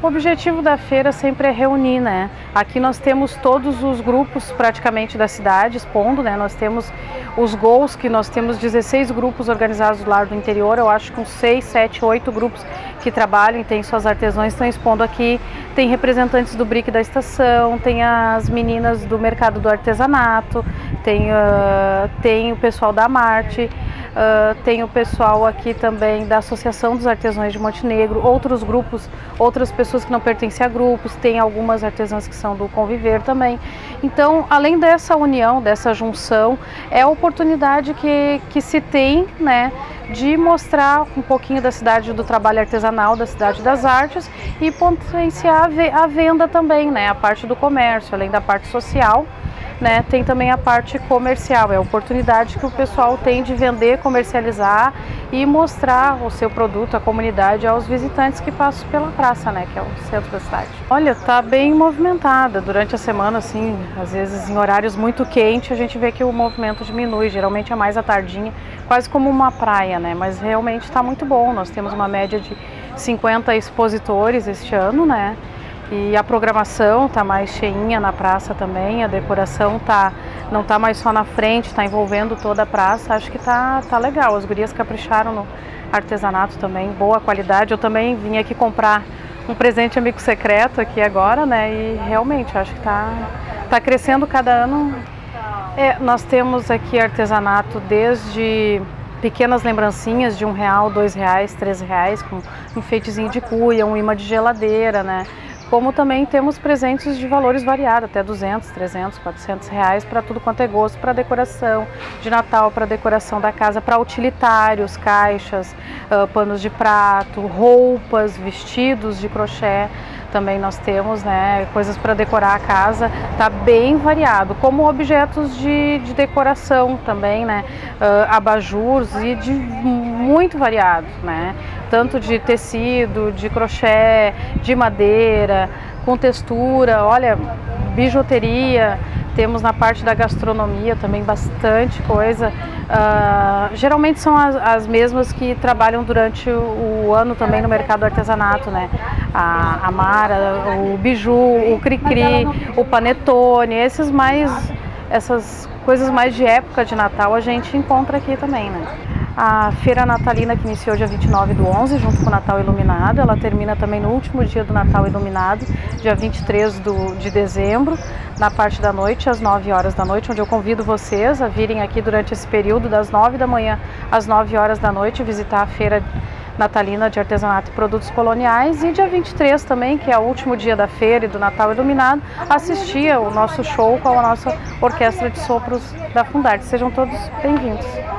objetivo da feira sempre é reunir, né? Aqui nós temos todos os grupos praticamente da cidade expondo, né? Nós temos os gols, que nós temos 16 grupos organizados do lado do interior, eu acho que uns 6, 7, 8 grupos que trabalham e têm suas artesãos, estão expondo aqui. Tem representantes do BRIC da estação, tem as meninas do mercado do artesanato, tem o pessoal da Marte, tem o pessoal aqui também da Associação dos Artesãos de Montenegro, outros grupos, outras pessoas que não pertencem a grupos, tem algumas artesãs que são do Conviver também. Então, além dessa união, dessa junção, é a oportunidade que se tem, né, de mostrar um pouquinho da cidade do trabalho artesanal, da cidade das artes e potenciar a venda também, né, a parte do comércio, além da parte social. Né, tem também a parte comercial, é a oportunidade que o pessoal tem de vender, comercializar e mostrar o seu produto, a comunidade, aos visitantes que passam pela praça, né, que é o centro da cidade. Olha, tá bem movimentada durante a semana, assim, às vezes em horários muito quentes a gente vê que o movimento diminui, geralmente é mais à tardinha, quase como uma praia, né, mas realmente está muito bom. Nós temos uma média de 50 expositores este ano, né. E a programação está mais cheinha na praça também, a decoração não está mais só na frente, está envolvendo toda a praça. Acho que tá legal, as gurias capricharam no artesanato também, boa qualidade. Eu também vim aqui comprar um presente amigo secreto aqui agora, né? E realmente acho que tá crescendo cada ano. Nós temos aqui artesanato desde pequenas lembrancinhas de R$1, R$2, R$3, com um enfeitezinho de cuia, um imã de geladeira, né? Como também temos presentes de valores variados, até 200, 300, 400 reais, para tudo quanto é gosto, para decoração de Natal, para decoração da casa, para utilitários, caixas, panos de prato, roupas, vestidos de crochê. Também nós temos, né, coisas para decorar a casa, tá bem variado, como objetos de decoração também, né, abajures e de muito variado, né, tanto de tecido, de crochê, de madeira, com textura, olha, bijuteria. Temos na parte da gastronomia também bastante coisa. Geralmente são as mesmas que trabalham durante o ano também no mercado do artesanato, né? A Mara, o biju, o cri-cri, o panetone, essas coisas mais de época de Natal a gente encontra aqui também, né? A Feira Natalina, que iniciou dia 29/11, junto com o Natal Iluminado, ela termina também no último dia do Natal Iluminado, dia 23 de dezembro, na parte da noite, às 9 horas da noite, onde eu convido vocês a virem aqui durante esse período, das 9 da manhã às 9 horas da noite, visitar a Feira Natalina de Artesanato e Produtos Coloniais, e dia 23 também, que é o último dia da feira e do Natal Iluminado, assistir ao nosso show com a nossa Orquestra de Sopros da Fundarte. Sejam todos bem-vindos.